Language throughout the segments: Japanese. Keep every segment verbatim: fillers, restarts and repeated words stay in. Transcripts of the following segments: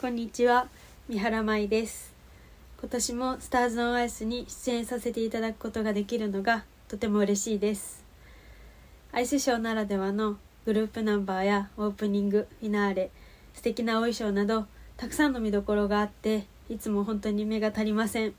こんにちは、三原舞です。今年もスターズオンアイスに出演させていただくことができるのがとても嬉しいです。アイスショーならではのグループナンバーやオープニング、フィナーレ、素敵なお衣装などたくさんの見どころがあって、いつも本当に目が足りません。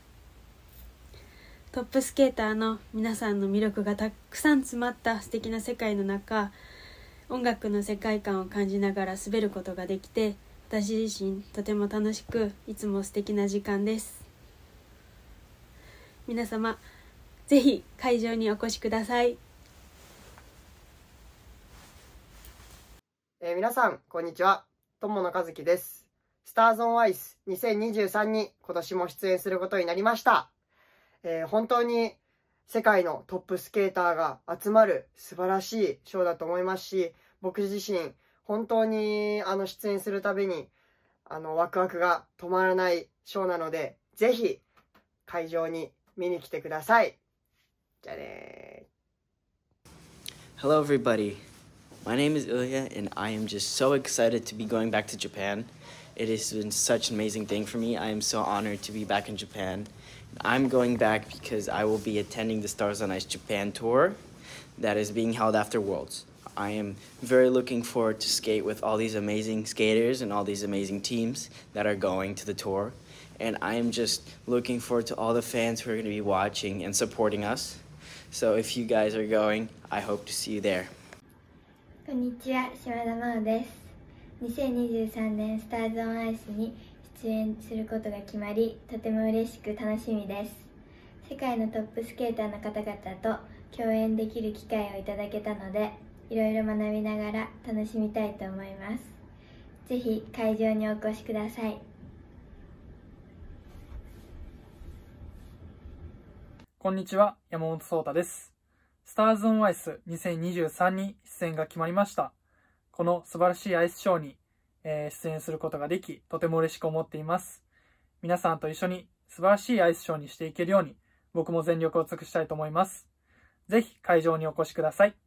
トップスケーターの皆さんの魅力がたくさん詰まった素敵な世界の中、音楽の世界観を感じながら滑ることができて、私自身とても楽しく、いつも素敵な時間です。皆様ぜひ会場にお越しください。 えー、皆さんこんにちは、友野和樹です。スターズオンアイスにせんにじゅうさんに今年も出演することになりました。えー、本当に世界のトップスケーターが集まる素晴らしいショーだと思いますし、僕自身本当にあの出演するたびにあのワクワクが止まらないショーなので、ぜひ会場に見に来てください。じゃあねー。 Hello everybody, my name is Ilya and I am just so excited to be going back to Japan. It has been such an amazing thing for me. I am so honored to be back in Japan. I'm going back because I will be attending the Stars on Ice Japan tour that is being held after Worlds. I am very looking forward to skate with all these amazing skaters and all these amazing teams that are going to the tour. And I am just looking forward to all the fans who are going to be watching and supporting us. So if you guys are going, I hope to see you there. こんにちは、島田真央です。にせんにじゅうさんねんスターズオンアイスに出演することが決まり、とても嬉しく楽しみです。世界のトップスケーターの方々と共演できる機会をいただけたので、いろいろ学びながら楽しみたいと思います。ぜひ会場にお越しください。 こんにちは、山本壮太です。スターズオンアイスにせんにじゅうさんに出演が決まりました。この素晴らしいアイスショーに、えー、出演することができ、とても嬉しく思っています。皆さんと一緒に素晴らしいアイスショーにしていけるように、僕も全力を尽くしたいと思います。ぜひ会場にお越しください。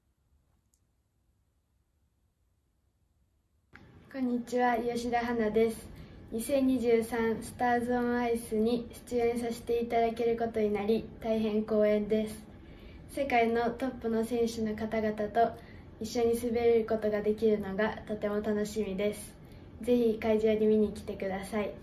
こんにちは、吉田花です。にせんにじゅうさんスターズオンアイスに出演させていただけることになり、大変光栄です。世界のトップの選手の方々と一緒に滑れることができるのがとても楽しみです。ぜひ会場に見に来てください。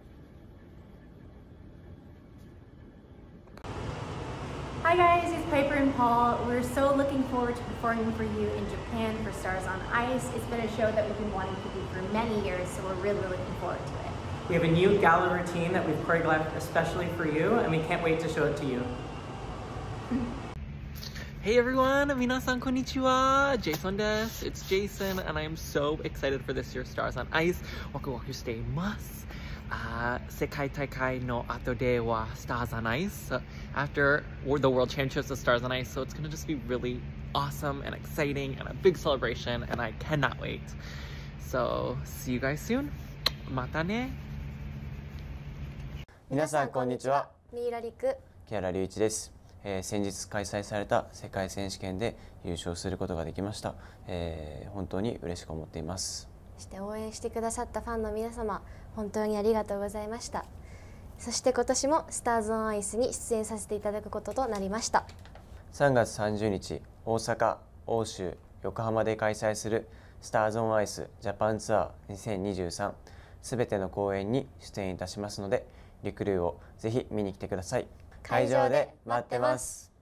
Hi guys, it's Piper and Paul. We're so looking forward to performing for you in Japan for Stars on Ice. It's been a show that we've been wanting to do for many years, so we're really looking forward to it. We have a new gala routine that we've choreographed especially for you, and we can't wait to show it to you. Hey everyone, 皆さんこんにちは。Jason です。It's Jason, and I am so excited for this year's Stars on Ice. ワクワクしています。Uh, 世界大会の後では Stars on Ice uh, after the World Championships of Stars on Ice, so it's gonna just be really awesome and exciting and a big celebration, and I cannot wait. So see you guys soon. またね。 皆さんこんにちは。 三浦陸、 木原隆一です。えー、先日開催された世界選手権で優勝することができました。えー、本当に嬉しく思っています。 そして応援してくださったファンの皆様、本当にありがとうございました。そして今年もスターズオンアイスに出演させていただくこととなりました。 さんがつさんじゅうにち、大阪、欧州、横浜で開催するスターズオンアイスジャパンツアーにせんにじゅうさん、すべての公演に出演いたしますので、リクルーをぜひ見に来てください。会場で待ってます。